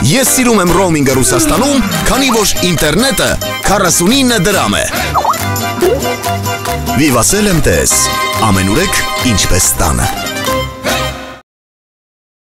Ես սիրում եմ ռոումինգը Ռուսաստանում, քանի որ ինտերնետը 49 դրամ է։ Վիվասել եմ տես, ամենուրեք ինչպես տանը։